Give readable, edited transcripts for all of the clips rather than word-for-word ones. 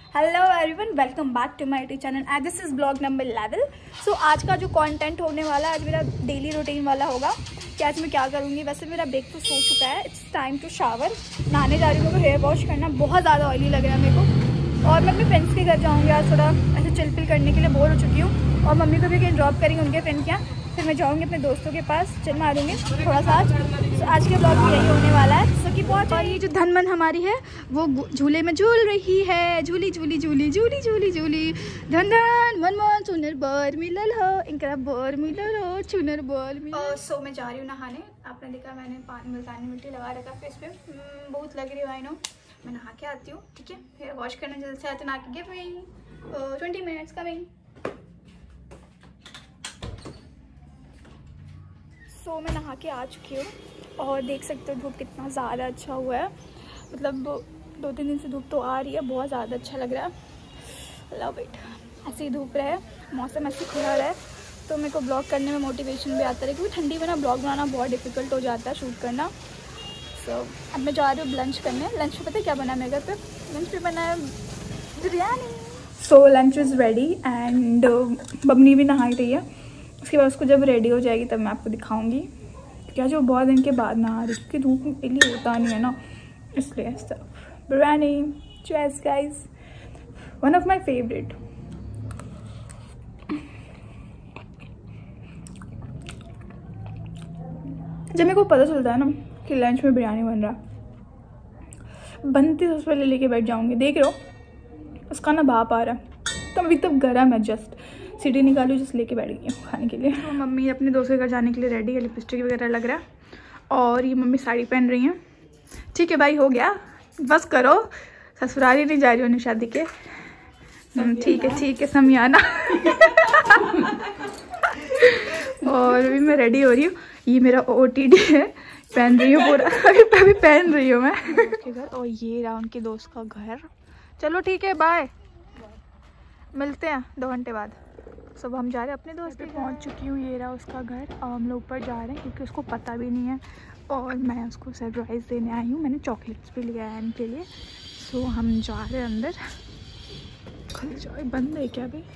Hello everyone, welcome back to my YouTube channel and this is blog number 11। So आज का जो content होने वाला है, आज मेरा डेली रूटीन वाला होगा कि आज मैं क्या करूँगी। वैसे मेरा ब्रेकफास्ट हो चुका है, इट्स टाइम टू शावर। नहाने जा रही हूँ, मेरे को हेयर वॉश करना, बहुत ज़्यादा ऑयली लग रहा है मेरे को। और मैं अपने फ्रेंड्स के घर जाऊँगी आज, थोड़ा ऐसे चिल पिल करने के लिए बोर हो चुकी हूँ। और मम्मी को भी कहीं ड्रॉप करेंगे उनके फ्रेंड के यहाँ, फिर मैं जाऊँगी अपने दोस्तों के पास, चिल मारूँगी थोड़ा सा। आज के ब्लॉग में यही होने वाला है। सो कि बहुत, और ये जो धनमन हमारी है वो झूले में झूल रही है, झूली झूली झूली झूली झूली झूली। धन धन मन मन चुनर बर मिलल हो, इनका बर मिलल हो, चुनर बर मिलल। सो मैं जा रही हूँ नहाने। आपने देखा मैंने पानी मुल्तानी मिट्टी लगा रखा फेस पे, बहुत लग रही है आई नो। मैं नहा के आती हूँ, ठीक है। हेयर वॉश करना जल्दी से आते, नहा के give me 20 minutes coming. So मैं नहा के आ चुकी हूँ और देख सकते हो धूप कितना ज़्यादा अच्छा हुआ है। मतलब 2-3 दिन से धूप तो आ रही है, बहुत ज़्यादा अच्छा लग रहा है। Love it. ऐसे ही धूप रहे, मौसम ऐसे खुला रहे तो मेरे को ब्लॉग करने में मोटिवेशन भी आता है, क्योंकि ठंडी में ना ब्लॉग बनाना बहुत डिफ़िकल्ट हो जाता है, शूट करना। सो अब मैं जा रही हूँ लंच करने। लंच में पता है क्या बना है मेरे घर पे? लंच पे बना है biryani. So lunch is ready and Babni भी नहा रही है। उसके बाद उसको जब रेडी हो जाएगी तब मैं आपको दिखाऊंगी। क्या जो बहुत दिन के बाद नहा रही, क्योंकि धूप में इसलिए होता नहीं है ना, इसलिए सब biryani. Choice guys, one of my favourite. जब मेरे को पता चलता है ना कि लंच में बिरयानी बन रहा, बनती सबसे पहले लेके बैठ जाऊंगी। देख रहे हो उसका ना भाप आ रहा है, तो अभी तक गर्म है, जस्ट सीटी निकालू, जस्ट लेके बैठ गई हूँ खाने के लिए। तो मम्मी अपने दोस्त के घर जाने के लिए रेडी है, लिपस्टिक वगैरह लग रहा है। और ये मम्मी साड़ी पहन रही हैं। ठीक है भाई, हो गया, बस करो। ससुराली नहीं जा रही हो शादी के? ठीक है समियाना। और अभी मैं रेडी हो रही हूँ, ये मेरा OOTD है, पहन रही हूँ पूरा। अभी पहन रही हूँ मैं उसके घर। और ये रहा उनके दोस्त का घर। चलो ठीक है, बाय, मिलते हैं 2 घंटे बाद। सब हम जा रहे हैं अपने दोस्त पे, पहुंच चुकी हूँ। ये रहा उसका घर और हम लोग ऊपर जा रहे हैं क्योंकि उसको पता भी नहीं है और मैं उसको सरप्राइज़ देने आई हूँ। मैंने चॉकलेट्स भी लिया है इनके लिए। सो हम जा रहे हैं अंदर। खुल जाए, बंद है क्या अभी?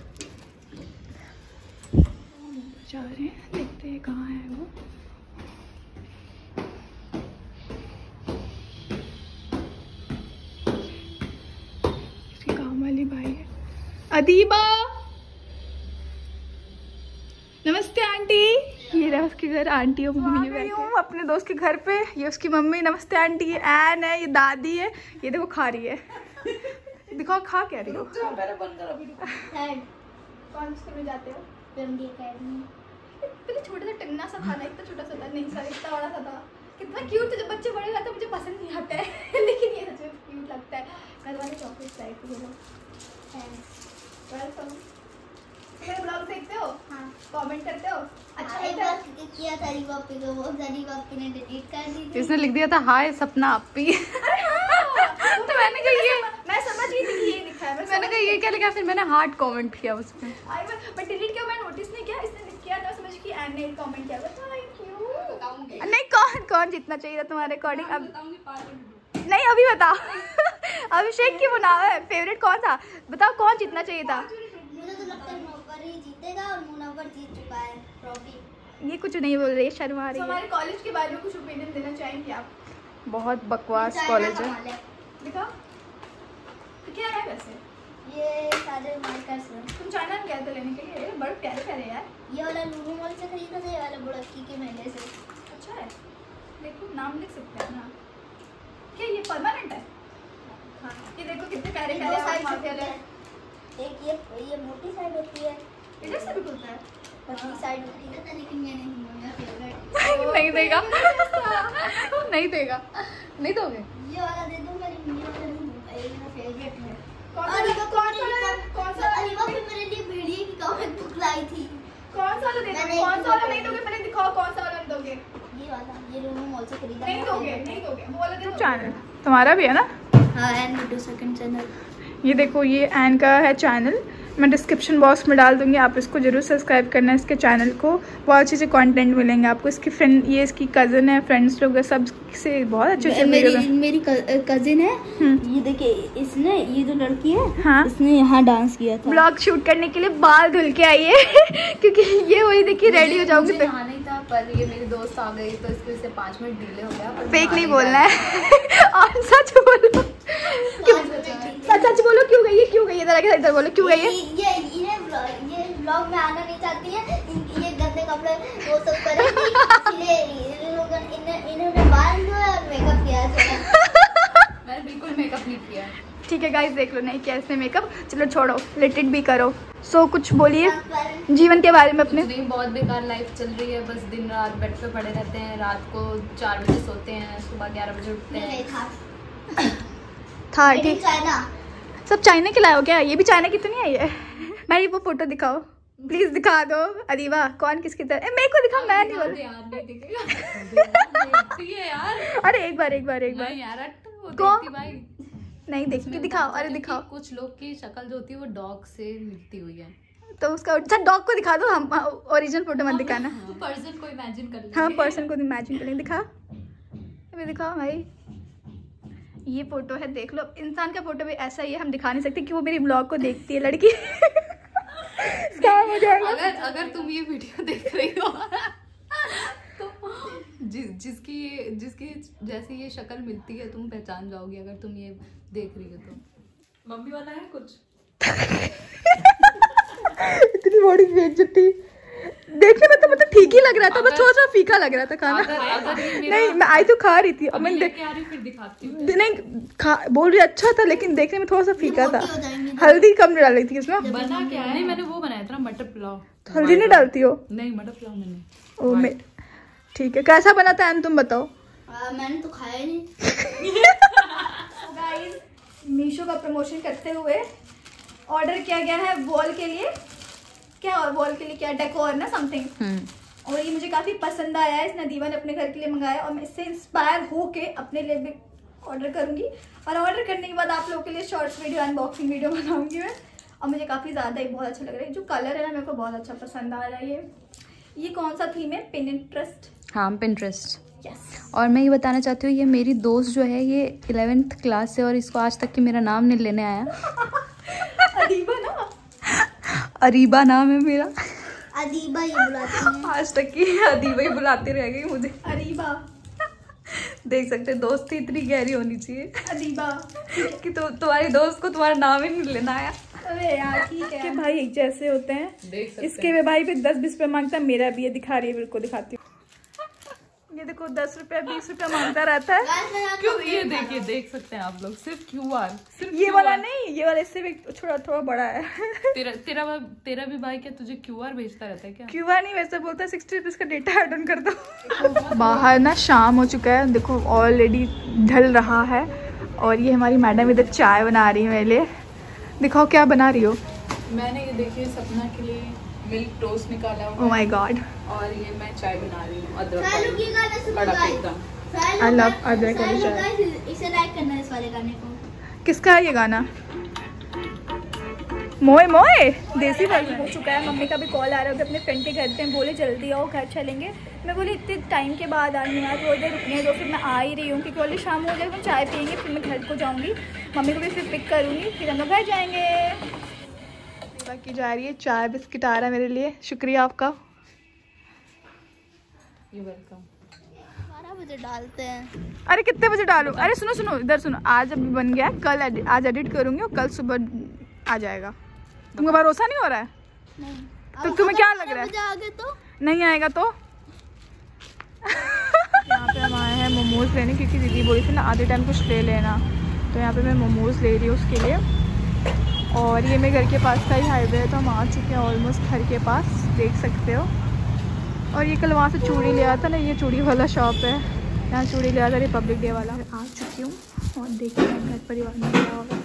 जा रहे हैं, देखते हैं कहाँ है वो। इसकी काम वाली भाई है अदीबा। नमस्ते आंटी। ये रहा उसके घर, आंटी और मम्मी बैठी हूँ अपने दोस्त के घर पे। ये उसकी मम्मी। नमस्ते आंटी। ये एन है, ये दादी है, ये देखो खा रही है। दिखाओ खा क्या रही हो। कौन स्कूल में जाते हो? पहले छोटा सा टन्ना सा था ना, इतना छोटा सा था, नहीं सर इतना बड़ा सा था। कितना क्यूट था। जब बच्चे बड़े जाते हैं मुझे पसंद नहीं आता है, लेकिन ये सच में क्यूट लगता है। मैं तुम्हारे चॉकलेट लाइक करूँगा। वेलकम। मेरे ब्लॉग देखते हो? हाँ। कमेंट करते हो? अच्छा किया था रिवापी को, वो रिवापी ने डिलीट कर दी थी। इसने लिख दिया था हाय सपना अपी। तो मैंने कहा ये, मैं समझ गई थी कि ये लिखा है। मैंने कहा ये क्या लिखा है, फिर मैंने हार्ट कमेंट किया उस पे। बट डिलीट किया, मैं नोटिस नहीं किया। इसने लिख किया था, समझ कि एन ने कमेंट किया। Thank you. बताऊंगी नहीं कौन जीतना चाहिए था तुम्हारे अकॉर्डिंग? अब नहीं, अभी बताओ। अभिषेक की बनाओ है, फेवरेट कौन था बताओ, कौन जीतना चाहिए था? मुझे तो लगता है मुनव्वर ही जीतेगा और मुनव्वर जीत चुका है ट्रॉफी। ये कुछ नहीं बोल रही है, शर्मा रही है। हमारे कॉलेज के बारे में कुछ ओपिनियन देना चाहेंगे आप? बहुत बकवास कॉलेज है। दिखाओ क्या है वैसे? ये सारे मार्कर्स हैं। तुम चाइना में गए थे लेने के लिए? बड़े प्यारे प्यारे यार। ये वाला लूलू मॉल से खरीदा था, ये वाला बुड़की के मेले से। अच्छा है, देखो नाम लिख सकते हैं ना। क्या ये परमानेंट है? हाँ, ये देखो कितने प्यारे प्यारे हैं। एक ये मोटी साइड होती है, इधर से भी खुलता है, पतली साइड होती है, लेकिन ये नहीं है मेरा फेवरेट। नहीं देगा। नहीं देगा, नहीं दोगे? ये वाला दे दूंगा, लेकिन ये वाला नहीं दूंगा, ये मेरा फेवरेट है। कौन सा अलीवा फिर मेरे लिए वीडियो की कमेंट बुक लाई थी। कौन सा वाला दे दोगे? कौन सा वाला नहीं दोगे? पहले दिखाओ कौन सा वाला दोगे। ये वाला, ये लूलू मॉल से खरीदा। नहीं दोगे वो वाला दे दो। चैनल तुम्हारा भी है ना? हां, एंड वीडियो सेकंड चैनल। ये देखो, ये एन का है चैनल मैं डिस्क्रिप्शन बॉक्स में डाल दूंगी, आप इसको जरूर सब्सक्राइब करना है, इसके चैनल को। बहुत अच्छे अच्छे कंटेंट मिलेंगे आपको। इसकी फ्रेंड, ये इसकी कज़न है, फ्रेंड्स लोग सब से बहुत अच्छे अच्छे मेरी कजिन है। ये देखिए, इसने, ये जो लड़की है, हाँ, इसने यहाँ डांस किया था। ब्लॉग शूट करने के लिए बाल धुल के आई है क्योंकि ये वही देखिए रेडी हो जाऊंगी। यहाँ नहीं था, पर ये मेरी दोस्त आ गई तो इसकी वजह से 5 मिनट डिले हो गया। फेक नहीं बोलना है और सच बोलो। सच बोलो, क्यों गई है? क्यों गई है? इधर बोलो, क्यों गई है? ये व्लॉग में आना नहीं चाहती है। ये गंदे कपड़े वो सब करेंगी, इन्होंने बाल धोए और मेकअप किया है। मैंने बिल्कुल मेकअप नहीं किया। ठीक है गाइस, देख लो नहीं किया इसने मेकअप। चलो छोड़ो, लेट इट भी करो। सो कुछ बोलिए जीवन के बारे में अपने। नहीं, बहुत बेकार लाइफ चल रही है। बस दिन रात बेड पे पड़े रहते हैं, रात को 4 बजे सोते हैं, सुबह 11 बजे उठते हैं। था ठीक। सब चाइना के लाए हो क्या? ये भी चाइना की तो नहीं आई है? मेरी वो फोटो दिखाओ प्लीज, दिखा दो। अरीबा कौन किसकी तरह? मेरे को दिखा, मैं नहीं बोल यार। अरे एक बार नहीं देख के दिखाओ। अरे दिखाओ। कुछ लोग की शक्ल जो होती है वो डॉग से मिलती हुई है, तो उसका अच्छा डॉग को दिखा दो। हम ओरिजिनल फोटो मत दिखाना। पर्सन को इमेजिन कर लेंगे। हाँ, पर्सन को इमेजिन कर लेंगे। दिखा, अभी दिखाओ भाई। ये फोटो है, देख लो। इंसान का फोटो भी ऐसा ही है, हम दिखा नहीं सकते कि वो मेरी ब्लॉग को देखती है लड़की। हो जाएगा। अगर तुम ये वीडियो देख रही हो तो जिसकी जैसी ये शक्ल मिलती है तुम पहचान जाओगी, अगर तुम ये देख रही हो तो। मम्मी वाला है कुछ। इतनी बड़ी बेइज्जती। देखने में तो मतलब ठीक ही लग रहा था, बस थोड़ा सा फीका लग रहा था खाना। नहीं, मैं आई तो खा रही थी और मैंने फिर दिखाती हूँ। नहीं बोल रही अच्छा था, लेकिन देखने में थोड़ा सा फीका था। हल्दी कम डाल रही थी इसमें। बना क्या है? नहीं, मैंने वो बनाया था मटर पुलाव। तो हल्दी नहीं डालती हो? नहीं, मटर पुलाव मैंने। ओ मैं ठीक है। कैसा बना था तुम बताओ? मैंने तो खाया नहीं। गाइस, मीशो का प्रमोशन करते हुए ऑर्डर किया गया है वॉल के लिए। क्या वॉल के लिए? क्या डेकोर ना समथिंग। और ये मुझे काफी पसंद आया है। इसने दीवा ने अपने घर के लिए मंगाया और मैं इससे इंस्पायर होके अपने लिए भी ऑर्डर करूंगी। और ऑर्डर करने के बाद आप लोगों के लिए शॉर्ट्स वीडियो, अनबॉक्सिंग वीडियो बनाऊंगी मैं। और मुझे काफी ज्यादा ही बहुत अच्छा लग रहा है। जो कलर है ना, मेरे को बहुत अच्छा पसंद आ रहा है। ये कौन सा थीम है? पिनिंटरेस्ट। हाँ, पिनिंटरेस्ट। यस। और मैं ये बताना चाहती हूँ, ये मेरी दोस्त जो है ये 11th क्लास से और इसको आज तक कि मेरा नाम नहीं लेने आया। अरीबा ना? अरीबा नाम है मेरा। अदीबा ही बुलाती हैं। आज तक की अदीबा ही बुलाती रह गई मुझे। अरीबा देख सकते हैं, दोस्ती इतनी गहरी होनी चाहिए। अदीबा कि तो तुम्हारी दोस्त को तुम्हारा नाम ही नहीं लेना आया। अरे यार ठीक है कि भाई एक जैसे होते हैं। इसके वे भाई पे 10-20 रुपये मांगता है, मेरा भी ये दिखा रही है, बिल्कुल दिखाती हूँ। ये देखो 10 रुपये 20 रुपये मांगता रहता है। क्यों? ये देखिए, देख सकते हैं आप लोग, सिर्फ QR। सिर्फ ये वाला नहीं, ये वाला इससे भी थोड़ा बड़ा है। तेरा भी भाई क्या तुझे QR भेजता रहता है क्या? QR नहीं, वैसे बोलता है 60 रुपीज़ का डेटा ऐड ऑन कर दो। बाहर ना शाम हो चुका है, देखो ऑलरेडी ढल रहा है। और ये हमारी मैडम इधर चाय बना रही है मेरे लिए। दिखाओ क्या बना रही हो? मैंने ये देखिए सपना के लिए मिल्क टोस्ट निकाला हुआ। Oh my god. और ये मैं चाय बना रही हूँ, अदरक आई लव अदरक वाली चाय। इसे लाइक करना है, इस वाले गाने को। किसका है ये गाना? मोए मोए देसी वर्जन हो चुका है। मम्मी का भी कॉल आ रहा है अपने फ्रेंड के घर पे, बोले जल्दी आओ घर चलेंगे। मैं बोली इतने टाइम के बाद आ रही हूँ, थोड़ी देर रुकने दो। फिर मैं आ ही रही हूँ क्योंकि ऑलरेडी शाम हो जाएगी, चाय पियेंगे, फिर मैं घर को जाऊँगी, मम्मी को भी फिर पिक करूँगी, फिर हम लोग घर जाएंगे। बाकी जा रही है, चाय बिस्किट आ रहा है मेरे लिए, शुक्रिया आपका। वेलकम। 12 बजे डालते हैं। अरे कितने बजे डालूं? अरे सुनो सुनो, इधर सुनो। आज अभी बन गया है, कल आज एडिट करूँगी और कल सुबह आ जाएगा। तुमको भरोसा नहीं हो रहा है? नहीं। तो तुम्हें क्या लग रहा है? आगे तो नहीं आएगा तो? यहाँ पे हम आए हैं मोमोज लेने, क्योंकि दीदी बोली थी ना आधे टाइम कुछ ले लेना, तो यहाँ पे मैं मोमोज ले रही हूँ उसके लिए। और ये मेरे घर के पास का ही हाईवे है, तो हम आ चुके हैं ऑलमोस्ट घर के पास, देख सकते हो। और ये कल वहाँ से चूड़ी ले आया था ना, ये चूड़ी वाला शॉप है, यहाँ चूड़ी ले आया था रिपब्लिक डे वाला। आ चुकी हूँ और देखिए घर परिवार में क्या होगा।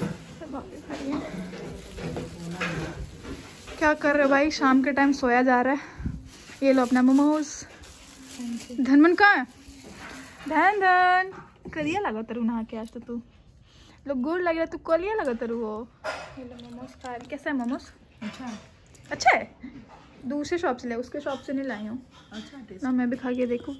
क्या कर रहे हो भाई? शाम के टाइम सोया जा रहा है। ये लो अपना मोमोज। धनमन कहाँ है? धन धन करिया लगा तरु नहा के आज तो तू लोग गोल लग रहा, तू कलिया लगा तरु हो। ये लो मोमोज खा रही। कैसा है मोमोज? अच्छा है। दूसरे शॉप से ले, उसके शॉप से नहीं लाई हूँ। अच्छा ना मैं भी खा के देखूँ।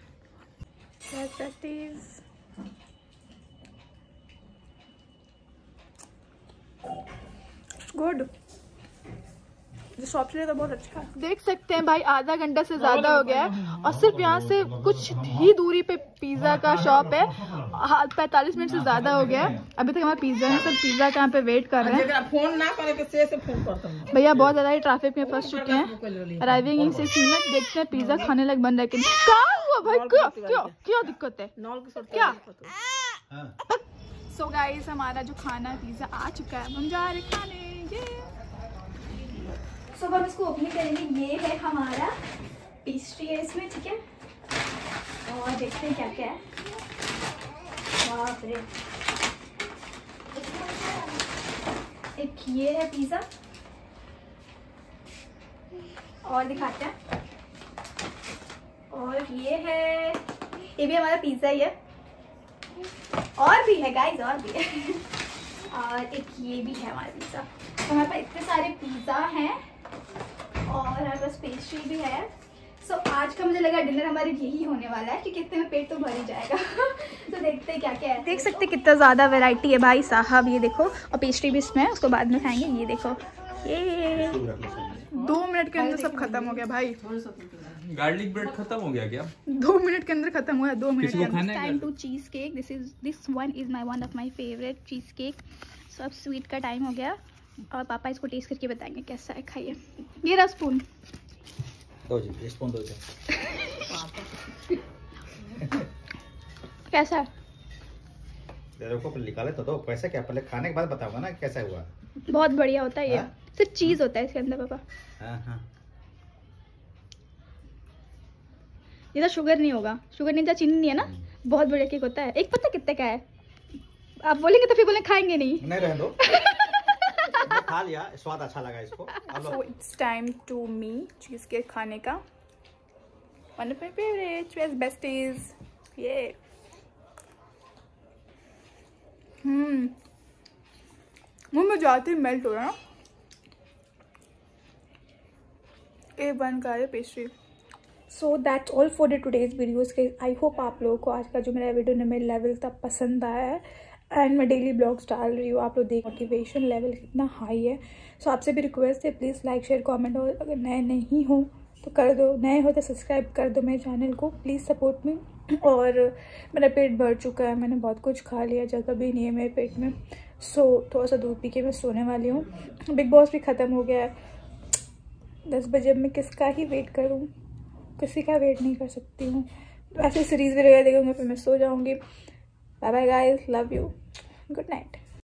गुड। जो शॉप से तो बहुत अच्छा है। देख सकते हैं भाई, आधा घंटा से ज़्यादा हो गया है और सिर्फ यहाँ से कुछ ही दूरी पे पिज़्ज़ा का शॉप है। 45 मिनट से ज़्यादा हो गया है, अभी तक हमारा पिज़्ज़ा है। सब पिज़्ज़ा के यहाँ पे वेट कर रहे हैं। फोन ना करे तो से फोन करता हूं भैया बहुत ज़्यादा ही ट्रैफिक में फंस चुके हैं। Arriving in 6 minute. देखते हैं पिज़्ज़ा खाने लग बन रहा है कि नहीं। क्या हुआ भाई? क्या दिक्कत है? क्या? सो गाइस, हमारा जो खाना पिज़्ज़ा आ चुका है, हम जा रहे खाने। सो हम इसको ओपन करेंगे। ये है हमारा पेस्ट्री है इसमें, ठीक है। और देखते हैं क्या क्या है। बाप रे। एक ये है पिज़्ज़ा, और दिखाते हैं। और ये है, ये भी हमारा पिज़्ज़ा ही है। और भी है गाइस, और भी है। और एक ये भी है हमारा पिज़्ज़ा। तो हमारे पास इतने सारे पिज़्ज़ा हैं और हमारे पास पेस्ट्री भी है। सो आज का मुझे लगा डिनर हमारे यही होने वाला है, क्योंकि इतने में पेट तो भर ही जाएगा। तो देखते हैं क्या क्या है। देख सकते हैं कितना ज़्यादा वैरायटी है भाई साहब। ये देखो, और पेस्ट्री भी इसमें है, उसको बाद में खाएंगे। ये देखो, ये 2 मिनट के अंदर सब खत्म हो गया भाई। गार्लिक ब्रेड खत्म हो गया क्या? 2 मिनट के अंदर खत्म हुआ है। 2 minute. Time to cheesecake. This one is one of my favourite cheesecake. So अब स्वीट का टाइम हो गया और पापा इसको टेस्ट करके बताएंगे कैसा है। खाइए। ये रहा स्पून। दो जी, स्पून दो जी। कैसा है? देखो पहले निकाले तो दो। कैसा क्या? पहले खाने के बाद बताऊंगा ना कैसा हुआ। बहुत बढ़िया होता है ये। हाँ? सिर्फ चीज़ होता है इसके अंदर पापा। हाँ। ये तो शुगर नहीं होगा, शुगर नहीं था, चीनी नहीं है ना। बहुत बढ़िया केक होता है। एक पता कितने का है? आप बोलेंगे तो फिर बोले खाएंगे नहीं। नहीं रहने दो। खा लिया, स्वाद अच्छा लगा इसको। So it's time to me cheesecake खाने का। One of my favorites, best besties, yeah. मुँह में जाते ही मेल्ट हो रहा है ना। A1 का है pastry. So that's all for the today's videos के। आई होप आप लोगों को आज का जो मेरा वीडियो नंबर लेवल था पसंद आया है। एंड मैं डेली ब्लॉग्स डाल रही हूँ, आप लोग देख मोटिवेशन लेवल कितना हाई है। सो आपसे भी रिक्वेस्ट है, प्लीज़ लाइक शेयर कमेंट, और अगर नए नहीं हो तो कर दो, नए हो तो सब्सक्राइब कर दो मेरे चैनल को, प्लीज़ सपोर्ट मी। और मेरा पेट भर चुका है, मैंने बहुत कुछ खा लिया, जगह भी नहीं है मेरे पेट में। सो थोड़ा सा दूध पी के मैं सोने वाली हूँ। बिग बॉस भी ख़त्म हो गया है। 10 बजे मैं किसका ही वेट करूँ? किसी का वेट नहीं कर सकती हूँ। ऐसे सीरीज़ भी वगैरह देखूँगी, फिर मैं सो जाऊँगी। Bye bye guys, love you, good night.